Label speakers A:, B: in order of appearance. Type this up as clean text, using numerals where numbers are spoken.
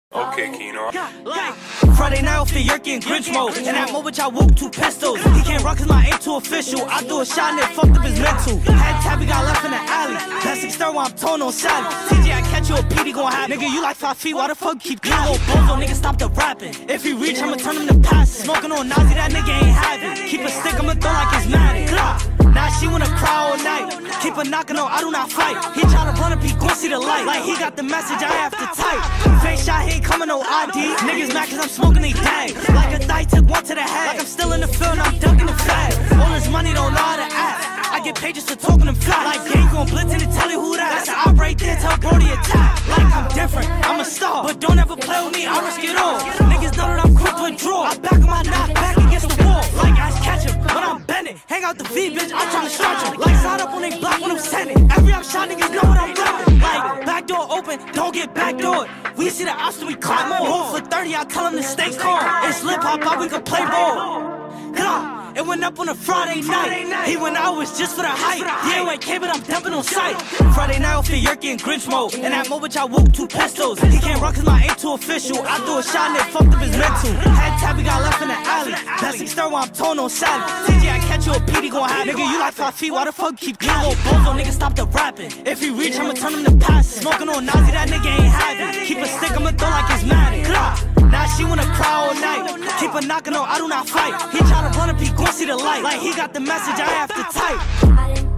A: Okay, Keno.
B: Friday night off the Yerky and Grinch mode. In that moment, I whoop 2 pistols. He can't run cause my aim too official. I threw a shot and it fucked up his mental. Had Tabby got left in the alley. That's external while I'm towing on Sally. TJ, I catch you a PD gon' happen. Nigga, you like 5 feet, why the fuck keep getting little bozo? Nigga, stop the rapping. If he reach, I'ma turn him to pass. Smoking on Nazi, that nigga ain't having. Keep a stick, I'ma throw like it's Madden. Now she wanna cry all night. Keep her knocking on, I do not fight. He try to run up, he gon' see the light. Like he got the message, I have to type. Face shot, he ain't coming no ID. Niggas mad cause I'm smoking they dag. Like a thigh, took one to the head. Like I'm still in the field and I'm dunking the flag. All this money don't know how to act. I get paid just for talking them flat. Like yeah, you gon' blitz in and tell you who that. That's the op right there, tell Brody attack. Like I'm different, I'm a star. But don't ever play with me, I risk it all. Niggas know that I'm quick to draw. I back on my knock, back against the wall. Like Ash Ketchum, but I'm bending. Hang out the V, bitch, I'm tryna stretch him. Like side up on they block when I'm sending. Every up shot, niggas know what I'm rapping. Like back door open, don't get backdoored. We see the option, we climb more. Hold for 30, I tell them to stay calm. It's lip hop, we can play ball. It went up on a Friday night. He went out was just for the hype. Yeah, went K, but I'm dumping on sight. Friday night off the Yerky and Grinch mode. In that moment, I whoop 2 pistols. He can't run cause my aim too official. I threw a shot and it fucked up his mental. Had Tabby got left in the alley. That's external while I'm towing on Sally. TJ, I catch you a PD gon' happen. Nigga, you like 5 feet, why the fuck keep getting little bozo? Nigga, stop the rapping. If he reach, I'ma turn him to pass. Smoking on Nazi, that nigga ain't having. Keep a stick, I'ma throw like it's Madden. Now she wanna cry all night. Keep her knocking on, I do not fight. He try to run up, he gon' see the light. Like he got the message, I have to type.